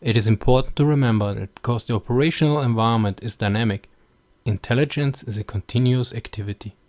It is important to remember that because the operational environment is dynamic, intelligence is a continuous activity.